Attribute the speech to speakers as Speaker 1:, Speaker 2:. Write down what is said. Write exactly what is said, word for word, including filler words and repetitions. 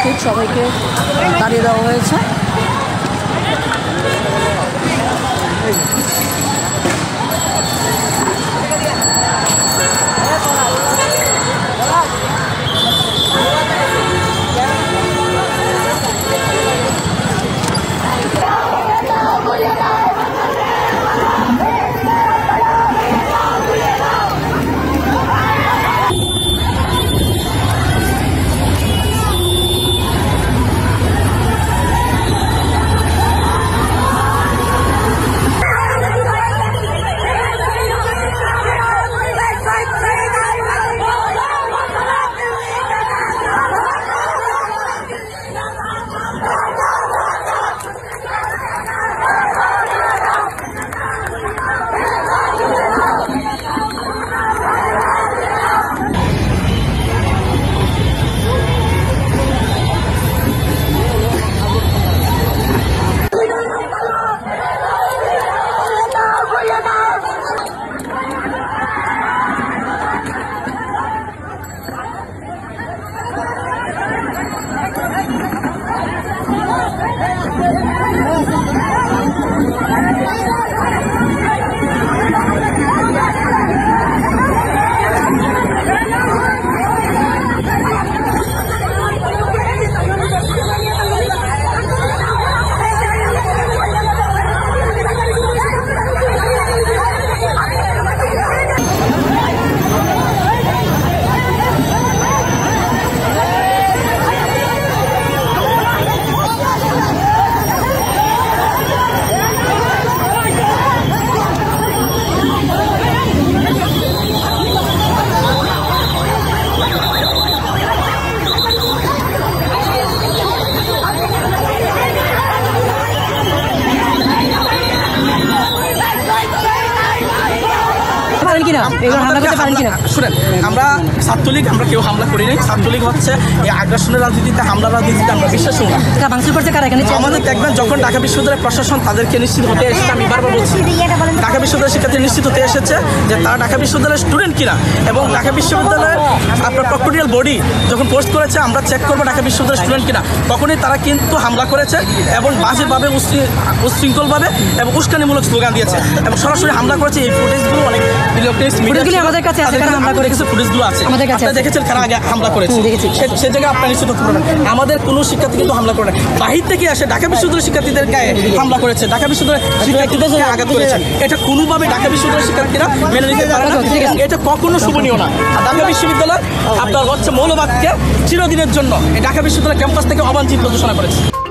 Speaker 1: উপস্থিত সবাইকে দাঁড়িয়ে দেওয়া হয়েছে।
Speaker 2: শুনেন, আমরা ছাত্রলীগ আমরা কেউ হামলা করি নাই। ছাত্রলীগ হচ্ছে এই আগ্রাসনের রাজনীতিতে, হামলা রাজনীতিতে আমরা বিশ্বাস করি না। আমাদের দেখবেন যখন ঢাকা বিশ্ববিদ্যালয়ের প্রশাসন তাদেরকে নিশ্চিত হতে এসেছে, আমি বারবার বলছি ঢাকা বিশ্ববিদ্যালয়ের শিক্ষার্থী নিশ্চিত হতে এসেছে যে তারা ঢাকা বিশ্ববিদ্যালয়ের স্টুডেন্ট কিনা, এবং ঢাকা বিশ্ববিদ্যালয়ের আপনার প্রক্টোরিয়াল বডি যখন পোস্ট করেছে আমরা চেক করবো ঢাকা বিশ্ববিদ্যালয়ের স্টুডেন্ট কিনা, তখনই তারা কিন্তু হামলা করেছে এবং বাজেভাবে উশৃঙ্খলভাবে এবং উস্কানিমূলক স্লোগান দিয়েছে এবং সরাসরি হামলা করেছে। এই ফুটেজগুলো অনেক আমাদের কাছে আছে, হামলা করে কিছু ফুটেজগুলো আছে আমাদের কাছে, দেখেছেন কারা আগে হামলা করেছে, সে জায়গায় আপনারা নিশ্চিত হতে পারবেন। আমাদের কোনো শিক্ষার্থী কিন্তু হামলা করে না, বাহির থেকে আসে ঢাকা বিশ্ববিদ্যালয়ের শিক্ষার্থীদের গায়ে হামলা করেছে, ঢাকা বিশ্ববিদ্যালয়ের শিক্ষার্থীদের আঘাত করেছে। এটা কোনোভাবে ঢাকা বিশ্ববিদ্যালয়ের শিক্ষার্থীরা মেনে নিতে পারে না, এটা কখনো শোভনীয় না। ঢাকা বিশ্ববিদ্যালয় আপনার হচ্ছে মৌলবাদকে চিরদিনের জন্য ঢাকা বিশ্ববিদ্যালয় ক্যাম্পাস থেকে অবাঞ্ছিত ঘোষণা করেছে।